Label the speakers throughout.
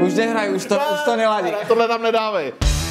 Speaker 1: Už nehraj, už to neladí.
Speaker 2: Tohle tam nedávej.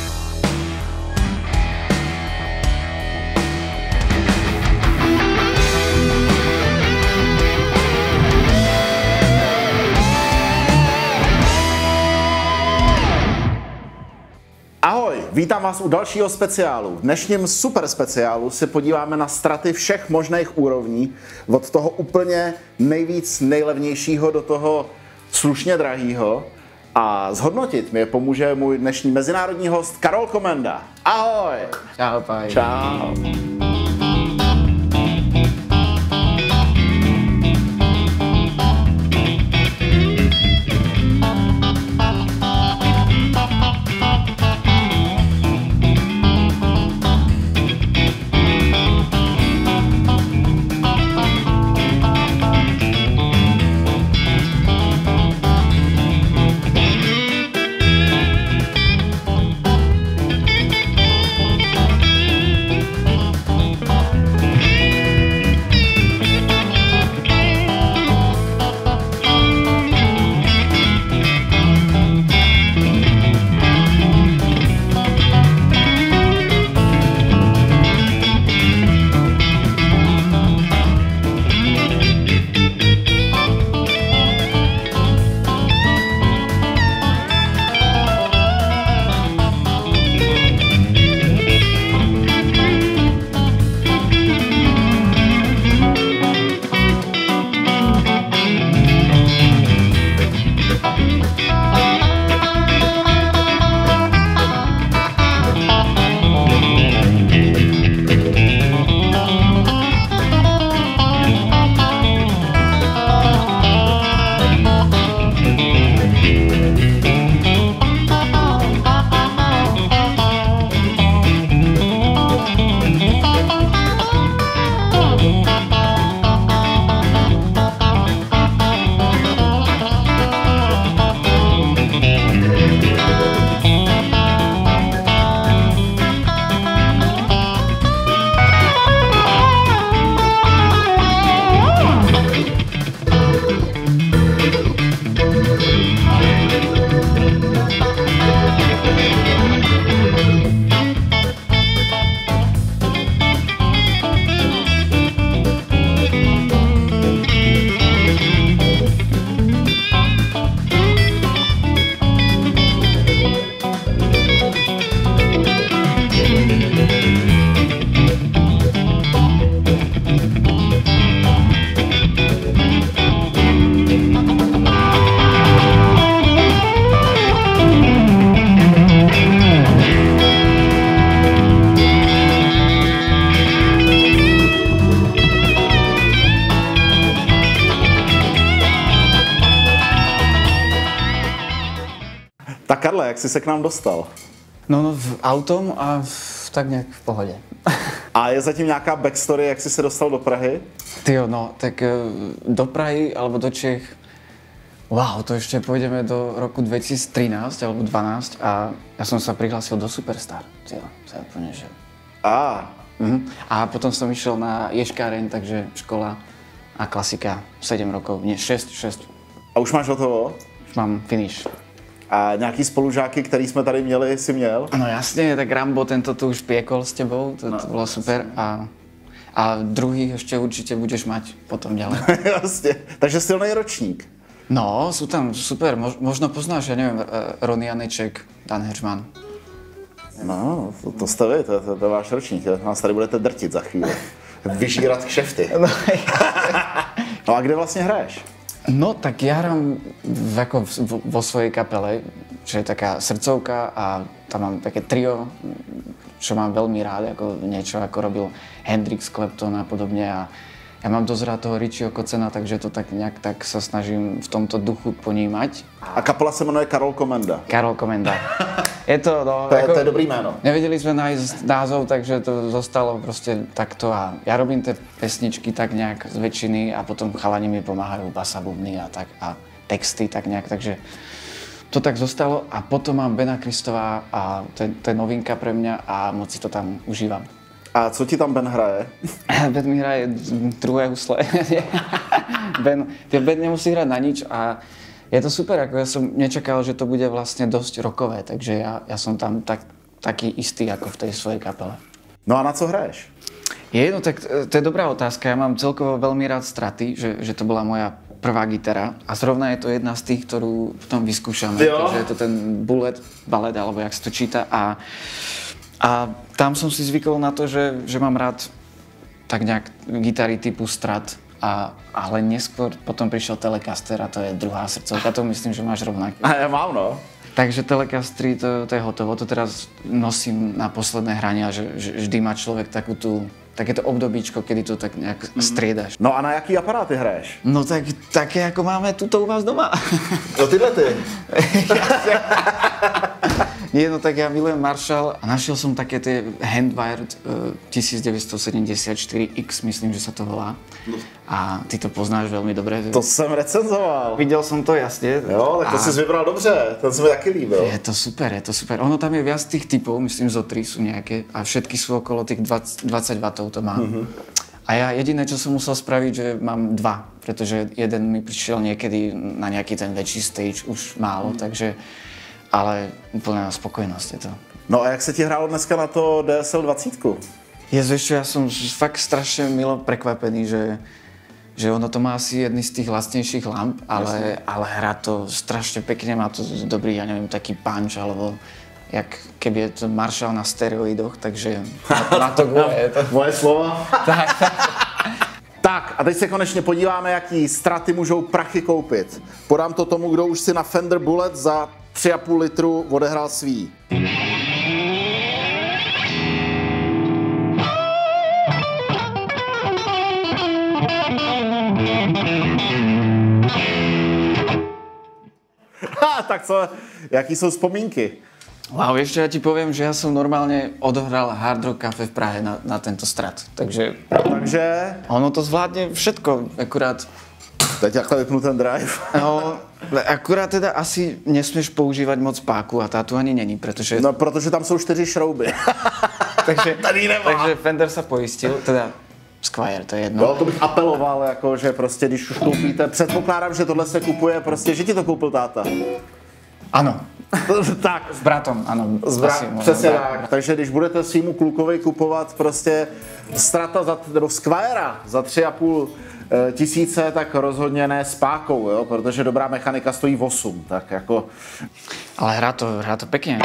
Speaker 2: Ahoj, vítám vás u dalšího speciálu. V dnešním super speciálu se podíváme na straty všech možných úrovní, od toho úplně nejvíc nejlevnějšího do toho slušně drahýho. A zhodnotit mi pomůže můj dnešní mezinárodní host Karol Komenda. Ahoj!
Speaker 1: Čau, páj.
Speaker 2: Čau. Tak Karle, jak jsi se k nám dostal?
Speaker 1: No, v autom a tak nějak v pohodě.
Speaker 2: A je zatím nějaká backstory, jak jsi se dostal do Prahy?
Speaker 1: Tyjo, no, tak do Prahy alebo do Čech, wow, to ešte pôjdeme do roku 2013 alebo 2012 a ja som sa prihlásil do Superstar. Tyjo, to je úplne, že... A potom som išiel na ješkáreň, takže škola a klasika 7 rokov, nie 6.
Speaker 2: A už máš hotovo?
Speaker 1: Už mám finish.
Speaker 2: A nějaký spolužáky, který jsme tady měli, jsi měl?
Speaker 1: No jasne, tak Rambo, tento tu už piekol s tebou, to bolo super. A druhý ešte určite budeš mať potom ďalej.
Speaker 2: Jasně, takže silný ročník.
Speaker 1: No, sú tam super, možno poznáš, ja neviem, Ronny Janeček, Dan Heřman.
Speaker 2: No, to jste vy, to je váš ročník, nás tady budete drtit za chvíli. Vyžírat kšefty. No a kde vlastně hraješ?
Speaker 1: No, tak ja hrám vo svojej kapele, čo je taká srdcovka a tam mám také trio, čo mám veľmi rád, ako niečo ako robil Hendrix, Clapton a podobne. A ja mám dosť rád toho Richieho Kocena, takže to tak nejak tak sa snažím v tomto duchu ponímať.
Speaker 2: A kapela se jmenuje Karol Komenda.
Speaker 1: Karol Komenda. Je to, no,
Speaker 2: to je dobrý jméno.
Speaker 1: Nevedeli sme nájsť názov, takže to zostalo proste takto a ja robím tie pesničky tak nejak z väčšiny a potom chalani mi pomáhajú basa, bubny a tak a texty tak nejak, takže to tak zostalo a potom mám Bena Kristová a to je novinka pre mňa a moc si to tam užívam.
Speaker 2: A co ti tam Ben hraje?
Speaker 1: Ben mi hraje druhé husle. Ben nemusí hrať na nič a Je to super, ako ja som nečakal, že to bude vlastne dosť rockové, takže ja som tam taký istý ako v tej svojej kapele.
Speaker 2: No a na co hraješ?
Speaker 1: No tak to je dobrá otázka. Ja mám celkovo veľmi rád Straty, že to bola moja prvá gitara a zrovna je to jedna z tých, ktorú potom vyskúšame. Takže je to ten bullet, ballet, alebo jak sa to číta a tam som si zvykol na to, že mám rád tak nejak gitary typu Strat, ale neskôr potom prišiel Telecaster a to je druhá srdcovka, to myslím, že máš rovnaké.
Speaker 2: A ja mám, no.
Speaker 1: Takže Telecastery, to je hotovo, to teraz nosím na posledné hrania, že vždy má človek takéto obdobíčko, kedy to tak nejak striedaš.
Speaker 2: No a na jaký aparáty hraješ?
Speaker 1: No tak také, ako máme tuto u vás doma.
Speaker 2: No tyhle ty.
Speaker 1: Nie, no tak ja milujem Marshall a našiel som také tie Handwired 1974X, myslím, že sa to volá. A ty to poznáš veľmi dobre.
Speaker 2: To jsem recenzoval.
Speaker 1: Videl som to, jasne.
Speaker 2: Jo, tak to jsi vybral dobře, ten se mi taky líbil.
Speaker 1: Je to super. Ono tam je viac tých typov, myslím, zo 3 sú nejaké a všetky sú okolo tých 20 W to má. A ja jediné, čo som musel spraviť, že mám 2, pretože jeden mi prišiel niekedy na nejaký ten väčší stage už málo, takže ale úplná spokojnosť je to.
Speaker 2: No a jak se ti hrálo dneska na to DSL 20?
Speaker 1: Ešte, ja som fakt strašne milo prekvapený, že ono to má asi jedny z tých lacnejších lamp, ale hrá to strašne pekne, má to dobrý, ja neviem, taký punch, alebo jak keby je to Marshall na steroidoch, takže má to gule.
Speaker 2: Moje slova. Tak a teď se konečně podíváme, jaký Straty můžou prachy koupit. Podám to tomu, kdo už si na Fender Bullet za 3,5 litru odehrál svý. Tak co, jaký jsou vzpomínky?
Speaker 1: Wow, ešte ja ti poviem, že ja som normálne odohral Hard Rock Cafe v Prahe na tento Strat, takže ono to zvládne všetko, akurát.
Speaker 2: Teď takhle vypnu ten drive.
Speaker 1: No, akurát teda asi nesmieš používať moc páku a tá tu ani není, pretože...
Speaker 2: No, protože tam jsou 4 šrouby.
Speaker 1: takže Fender sa poistil, teda Squier, to je jedno.
Speaker 2: No, to bych apeloval, jako, že prostě, když už koupíte, předpokládám, že tohle se kupuje, prostě, že ti to koupil táta.
Speaker 1: Ano.
Speaker 2: Tak.
Speaker 1: S bratom, ano.
Speaker 2: Přesně tak. Takže když budete svýmu klukovi kupovat prostě Strata nebo Squiera za 3,5 tisíce, tak rozhodně ne s pákou, jo? Protože dobrá mechanika stojí 8, tak jako...
Speaker 1: Ale hrá to pekne.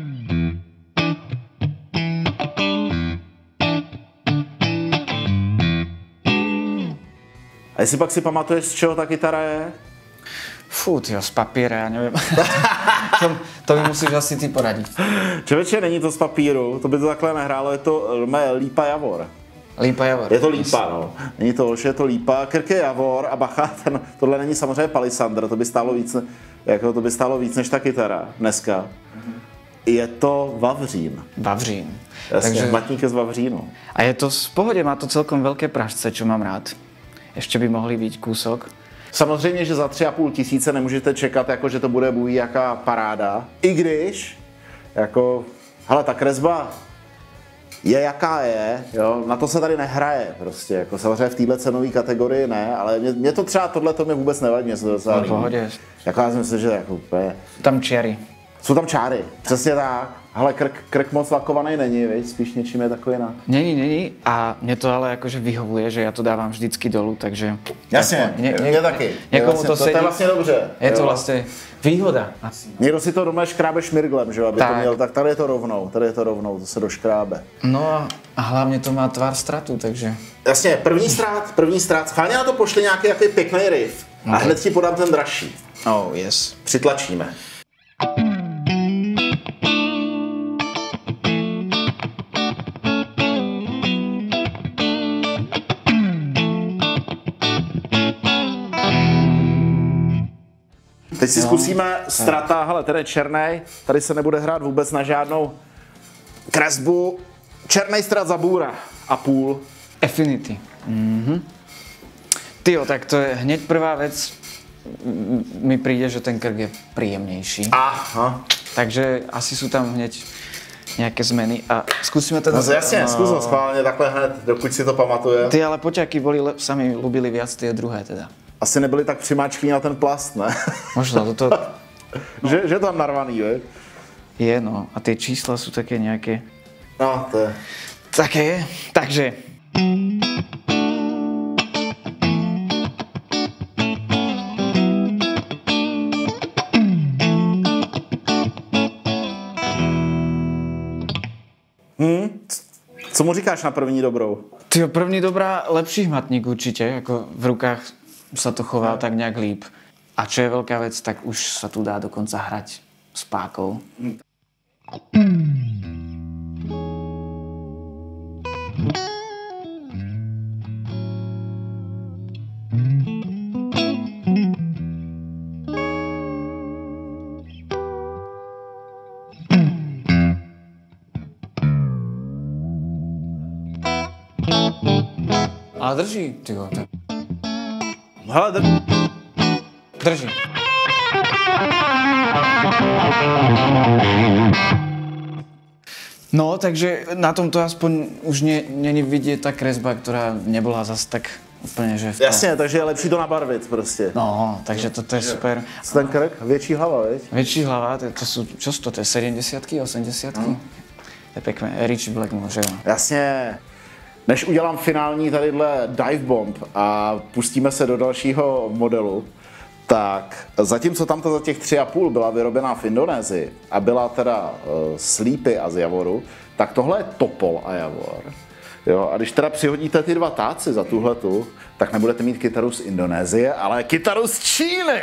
Speaker 2: A jestli pak si pamatuješ, z čeho ta kytara je?
Speaker 1: Fú, tyjo, z papíra, ja neviem. to mi musíš asi ty poradiť.
Speaker 2: Člověče, není to z papíru, to by to takhle nehrálo, je to Lípa Javor.
Speaker 1: Lípa Javor.
Speaker 2: Je to Lípa, no. Není to Olš, je to Lípa. Krk je Javor a bacha, tohle není samozřejmě Palisander, to by stálo víc než ta kytara dneska. Je to Vavřín.
Speaker 1: Vavřín.
Speaker 2: Jasně, matník je z Vavřínu.
Speaker 1: A je to v pohode, má to celkom veľké pražce, čo mám rád. Ešte by mohli byť kúsok.
Speaker 2: Samozřejmě, že za 3,5 tisíce nemůžete čekat, jako, že to bude bůh jaká paráda. I když, jako, hele, ta kresba je jaká je, jo, na to se tady nehraje prostě, jako samozřejmě v téhle cenové kategorii ne, ale mě to třeba tohleto mě vůbec nevadí, mě se to docela líbí.
Speaker 1: Pohodě.
Speaker 2: Jako já si myslím, že jako úplně...
Speaker 1: Tam čiary.
Speaker 2: Jsou tam čáry, přesně tak. Hele, krk moc lakovaný není, viď? Spíš něčím je takový jinak.
Speaker 1: Není a mne to ale akože vyhovuje, že ja to dávam vždycky dolu, takže...
Speaker 2: Jasně, mě taky.
Speaker 1: Někomu to sedí.
Speaker 2: To je vlastně dobře.
Speaker 1: Je to vlastně výhoda.
Speaker 2: Někdo si to doma škrábe šmirglem, že aby tak. To měl, tak tady je to rovnou, to se doškrábe.
Speaker 1: No a hlavně to má tvar Stratu, takže...
Speaker 2: Jasně, první strát, schválně na to pošli nějaký pěkný riff a hned ti podám ten dražší.
Speaker 1: Oh, yes.
Speaker 2: Přitlačíme. Teď si zkusíme Strata, hele, ten je černej, tady se nebude hrát vůbec na žádnou kresbu. Černej Strat za bůra a půl.
Speaker 1: Affinity. Tyjo, tak to je hneď prvá vec, mi príde, že ten krk je príjemnejší.
Speaker 2: Aha.
Speaker 1: Takže asi sú tam hneď nejaké zmeny a skúsime teda...
Speaker 2: No jasne, skúsim schválne takhle hned, dokud si to pamatuje.
Speaker 1: Ty ale poťaky boli, sa mi ľúbili viac tie druhé teda.
Speaker 2: asi nebyli tak přimáčklí na ten plast, ne?
Speaker 1: Možno toto
Speaker 2: že tam narvaný, je?
Speaker 1: je, no. A ty čísla jsou také nějaké.
Speaker 2: No, to je.
Speaker 1: Také, takže.
Speaker 2: Co mu říkáš na první dobrou?
Speaker 1: Tyjo, první dobrá, lepší hmatník určitě, jako v rukách sa to chová tak nějak líp. A čo je veľká vec, tak už sa tu dá dokonca hrať s pákou. Ale drží, tyjo.
Speaker 2: Hele,
Speaker 1: Drží. No, takže na tomto aspoň už není vidět ta kresba, která nebyla zas tak úplně, že...
Speaker 2: Jasně, takže je lepší to nabarvit prostě.
Speaker 1: No, takže to je super.
Speaker 2: Co ten krk? Větší hlava, viď?
Speaker 1: Větší hlava, to jsou, čo to je 70, 80? To je pěkné, Richie Blackmore, že jo?
Speaker 2: Jasně. Než udělám finální tadyhle dive bomb a pustíme se do dalšího modelu, tak zatímco tamto za těch 3,5 byla vyrobená v Indonésii a byla teda Sleepy a z Javoru, tak tohle je Topol a Javor. Jo, a když teda přihodíte ty dva táci za tuhletu, tak nebudete mít kytaru z Indonésie, ale kytaru z Číny!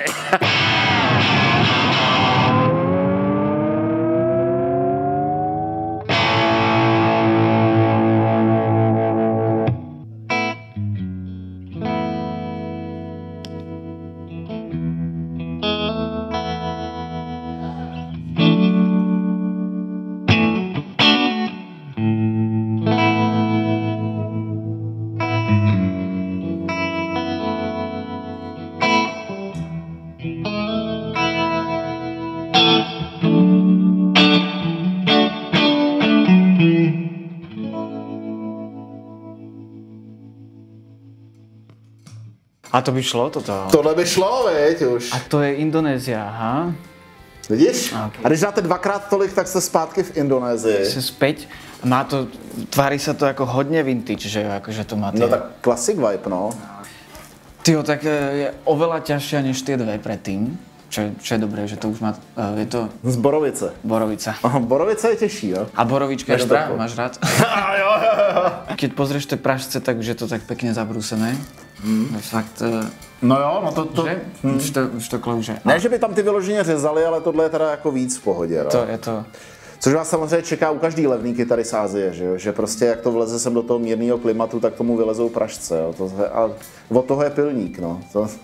Speaker 1: A to by šlo toto?
Speaker 2: Tohle by šlo, viď, už.
Speaker 1: A to je Indonésia, aha.
Speaker 2: Vidíš?
Speaker 1: Okay.
Speaker 2: A když dáte dvakrát tolik, tak jste zpátky v Indonésii.
Speaker 1: Se späť. Má to, tváří se to jako hodně vintage, že jo, jakože to má ty...
Speaker 2: No tak classic vibe, no.
Speaker 1: Tyjo, tak je oveľa ťažšia než tie dve predtým. Čo je dobré, že to už má, je to...
Speaker 2: Z Borovice.
Speaker 1: Borovica.
Speaker 2: Aha, Borovice je těžší, jo?
Speaker 1: A borovička je dobrá, máš rád?
Speaker 2: jo.
Speaker 1: Keď pozrieš tie pražce, tak už je to tak pekne zabrúsené. Fakt...
Speaker 2: No jo, no to...
Speaker 1: Že? Už to klouže.
Speaker 2: Ne, že by tam ty vyloženě řezali, ale tohle je teda jako víc v pohodě, no.
Speaker 1: To je to...
Speaker 2: Což vás samozřejmě čeká u každý levný kytary z Ázie, že jo? Že prostě jak to vleze sem do toho mírného klimatu, tak tomu vylezou pražce, jo? A od toho je pilník, no.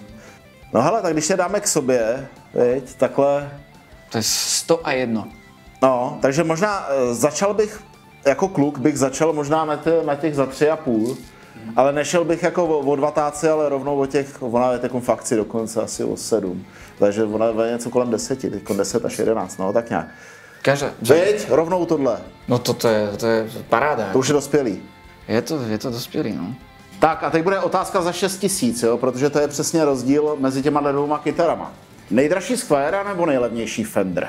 Speaker 2: No hele, tak když je dáme k sobě, viď, takhle...
Speaker 1: To je 101.
Speaker 2: No, takže možná začal bych, jako kluk bych začal možná na těch za 3,5, ale nešel bych jako o 2 táci, ale rovnou o těch, ona je takovou fakci dokonce asi o 7, takže ona je něco kolem 10, jako 10 až 11, no, tak nějak. Veď, rovnou tohle.
Speaker 1: No to je paráda.
Speaker 2: To už je dospělý.
Speaker 1: Je to dospělý, no.
Speaker 2: Tak a teď bude otázka za 6 000, jo, protože to je přesně rozdíl mezi těma dvěma kytarama. Nejdražší Squire nebo nejlevnější Fender?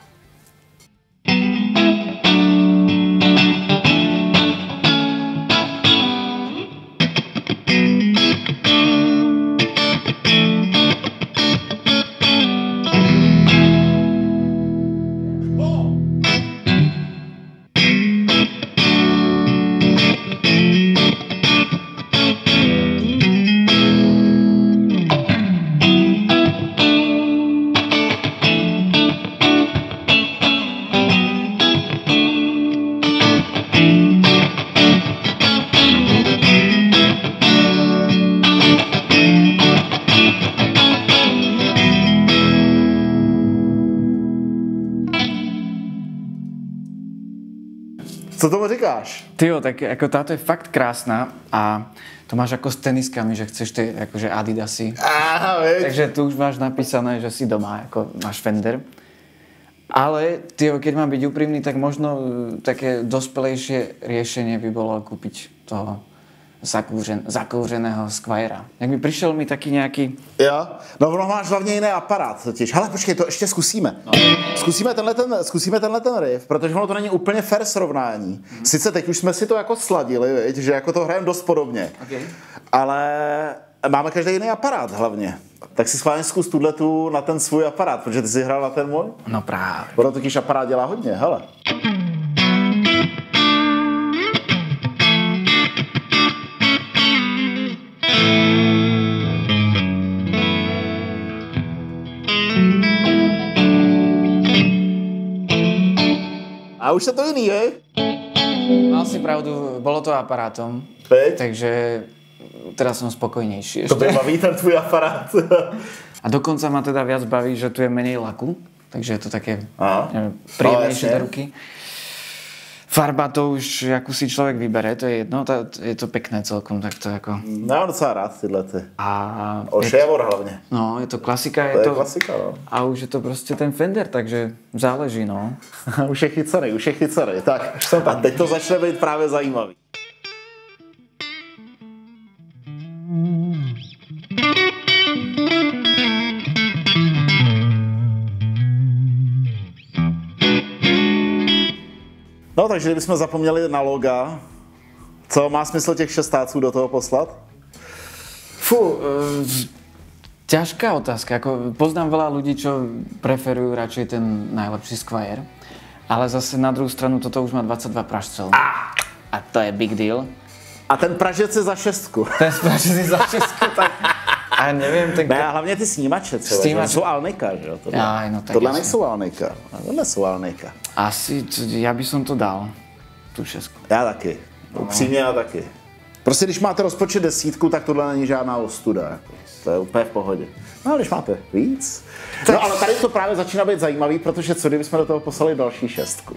Speaker 2: Co tomu říkáš?
Speaker 1: Tyjo, tak jako táto je fakt krásná a to máš jako s teniskami, že chceš ty jakože Adidasy. Takže tu už máš napísané, že si doma, jako máš Fender. Ale tyjo, keď mám byť úprimný, tak možno také dospelejšie riešenie by bolo kúpiť toho zakouřeného Squira. Jak by přišel mi taky nějaký...
Speaker 2: Jo, no ono máš hlavně jiný aparát totiž. Hele, počkej, to ještě zkusíme. No. Zkusíme tenhle ten riff, protože ono to není úplně fair srovnání. Sice teď už jsme si to jako sladili, viď, že jako to hrajeme dost podobně.
Speaker 1: Okay.
Speaker 2: Ale máme každý jiný aparát hlavně. Tak si schválně zkus tu na ten svůj aparát, protože ty jsi hrál na ten můj.
Speaker 1: No právě.
Speaker 2: Ono totiž aparát dělá hodně, hele. A už se to jiný, je?
Speaker 1: Mal si pravdu, bolo to aparátom. Takže teraz som spokojnejší ešte.
Speaker 2: To by baví ten tvůj aparát.
Speaker 1: A dokonca ma teda viac baví, že tu je menej laku, takže je to také príjemnejšie do ruky. Farba to už, jakú si človek vybere, to je jedno, je to pekné celkom, tak to jako...
Speaker 2: No, já mám docela rád tyhle ty.
Speaker 1: A
Speaker 2: Ošejavor hlavně.
Speaker 1: No, je to klasika.
Speaker 2: To je klasika, no.
Speaker 1: A už je to prostě ten Fender, takže záleží, no.
Speaker 2: Už je chycený. Tak, a teď to začne být právě zajímavý. No, takže kdybychom zapomněli na loga, co má smysl těch šestáců do toho poslat?
Speaker 1: Ťažká otázka. Ako poznám veľa ľudí, čo preferujú radšej ten najlepší Squier, ale zase na druhou stranu toto už má 22 pražcov. A to je big deal.
Speaker 2: A ten pražec je za šestku.
Speaker 1: Ten pražec je za šestku, tak... A nevím, tak...
Speaker 2: Ne, a hlavně ty snímače třeba, že jsou Alnika, že jo? Tohle nejsou Alnika, tohle jsou Alnika.
Speaker 1: Asi, já bych som to dal, tu šestku.
Speaker 2: Já taky, upřímně já taky. Prostě když máte rozpočet 10, tak tohle není žádná ostuda, jako. To je úplně v pohodě. No, když máte víc. No, ale tady to právě začíná být zajímavý, protože co kdybychom do toho poslali další šestku?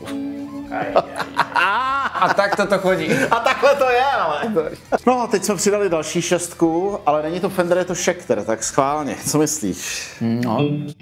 Speaker 1: A tak to chodí.
Speaker 2: A takhle to je, ale. No, teď jsme přidali další šestku, ale není to Fender, je to Schecter, tak schválně. Co myslíš?
Speaker 1: No.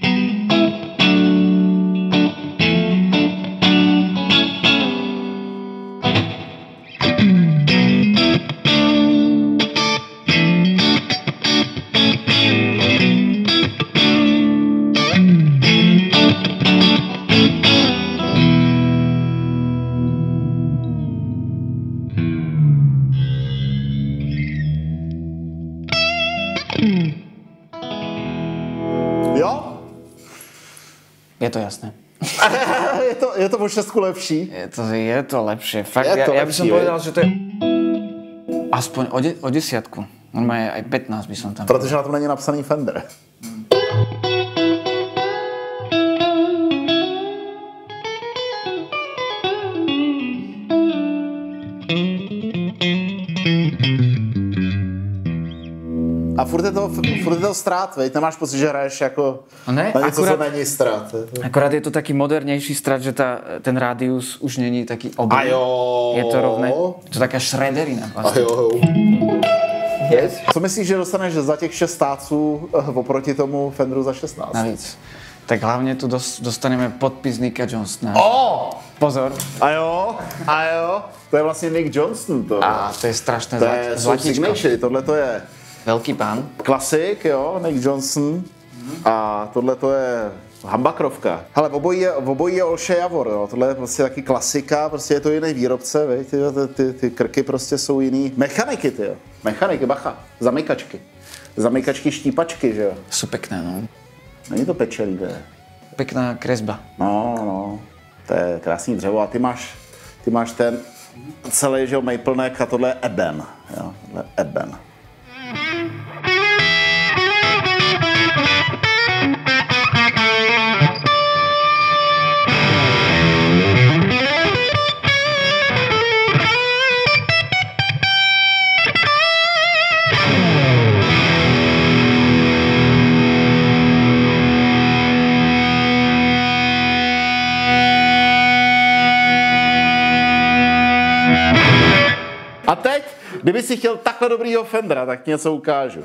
Speaker 2: Jo?
Speaker 1: Je to jasné.
Speaker 2: je to o šestku lepší?
Speaker 1: Je to lepšie. Fakt, ja by som povedal, že to je aspoň o 10. Normálne aj 15 by som tam...
Speaker 2: Protože na tom není napsaný Fender. A furt je to strát, veď? Nemáš pocit, že hraješ jako
Speaker 1: ne,
Speaker 2: na něco, co není strát.
Speaker 1: Akorát je to taký modernejší strat, že ten rádius už není taký oblý.
Speaker 2: A jo.
Speaker 1: Je to rovné. Je to taká šrederina
Speaker 2: A
Speaker 1: vlastne.
Speaker 2: jo.
Speaker 1: Yes.
Speaker 2: Co myslíš, že dostaneš za těch 6 stáců oproti tomu Fenderu za 16?
Speaker 1: Navíc. Tak hlavně tu dostaneme podpis Nicka Johnsona. Pozor.
Speaker 2: A jo. To je vlastně Nick Johnston.
Speaker 1: A to je strašné zlatíčko.
Speaker 2: To je signature, tohle to je...
Speaker 1: Velký pán.
Speaker 2: Klasik, jo, Nick Johnson. A tohle to je hambakrovka. Hele, obojí je Olše Javor, jo. Tohle je prostě taky klasika, prostě je to jiný výrobce, viď? Ty krky prostě jsou jiný. Mechaniky, ty jo. Mechaniky, bacha. Zamykačky, štípačky, že jo.
Speaker 1: Jsou pekné, no.
Speaker 2: Není to pečelivé.
Speaker 1: Pekná kresba.
Speaker 2: No. To je krásný dřevo a ty máš ten celý, že jo, maple neck a tohle je eben, jo. Tohle je eben. A teď, kdyby si chtěl takhle dobrýho Fendera, tak ti něco ukážu.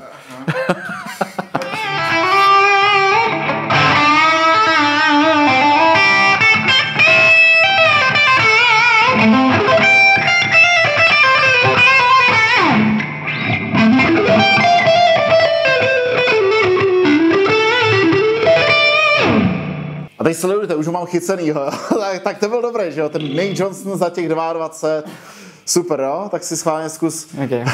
Speaker 2: teď sledujte, už ho mám chycenýho. tak to byl dobrý, že jo? Ten Nate Johnson za těch 22. Super, jo? Tak si schválně zkus.
Speaker 1: Okay.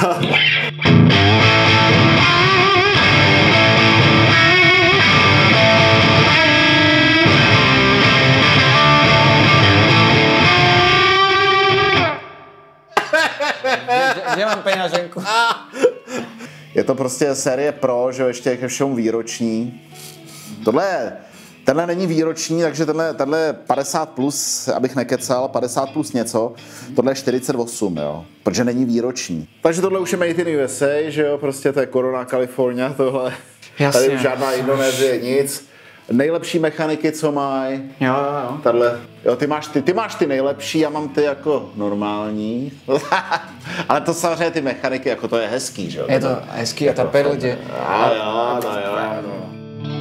Speaker 1: že mám peňaženku.
Speaker 2: Je to prostě série Pro, že ještě ke všemu výroční. Tenhle není výroční, takže tenhle je 50 plus, abych nekecal, 50 plus něco. Tohle je 48, jo, protože není výroční. Takže tohle už je Made in USA, že jo, prostě to je Corona California, tohle.
Speaker 1: Jasně.
Speaker 2: Tady už žádná Indonésie, nic. Nejlepší mechaniky, co mají.
Speaker 1: Jo.
Speaker 2: Tahle, jo, ty máš ty nejlepší, já mám ty jako normální. Ale to samozřejmě ty mechaniky, jako to je hezký, že jo?
Speaker 1: Je to hezký a ta perlitě.
Speaker 2: Jo.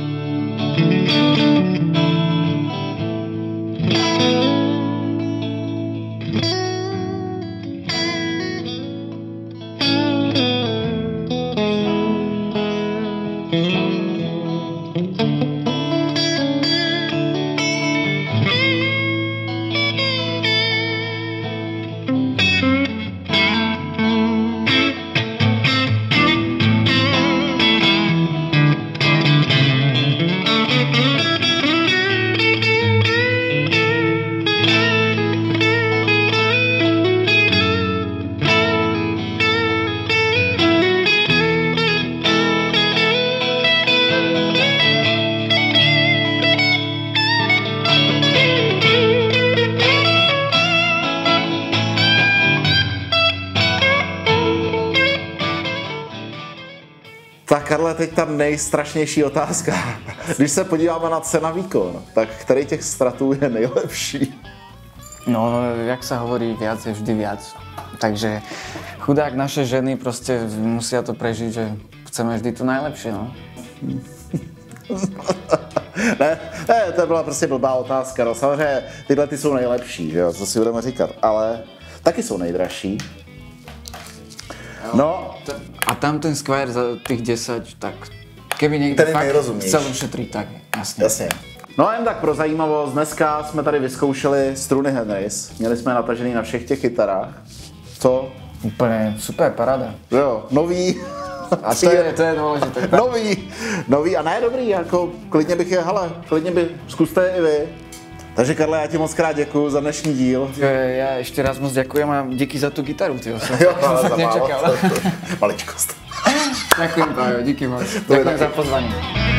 Speaker 2: Tak Karle, teď ta nejstrašnější otázka. Když se podíváme na cena výkon, tak který těch stratů je nejlepší?
Speaker 1: No, jak sa hovorí, viac je vždy viac. Takže chudák naše ženy prostě musia to prežiť, že chceme vždy to najlepšie, no.
Speaker 2: ne, to byla prostě blbá otázka, no samozřejmě tyhle ty jsou nejlepší, že jo, co si budeme říkat, ale taky jsou nejdražší. No.
Speaker 1: A tam ten Squire za tých 10, tak keby někdo fakt chcel ušetriť, tak jasně.
Speaker 2: No a jen tak pro zajímavost, dneska jsme tady vyzkoušeli struny Henrys, měli jsme natažený na všech těch kytarách. Co?
Speaker 1: Úplně super, paráda.
Speaker 2: Jo, nový.
Speaker 1: A to je důležité.
Speaker 2: Nový a ne dobrý, jako klidně bych je, zkuste je i vy. Takže Karle, já ti moc krát děkuju za dnešní díl.
Speaker 1: Já ještě raz moc děkujem a díky za tu kytaru, tyjo. Jsem
Speaker 2: fakt nečekal. Maličkost.
Speaker 1: Děkujem, Pájo, díky moc. Děkujem za pozvání.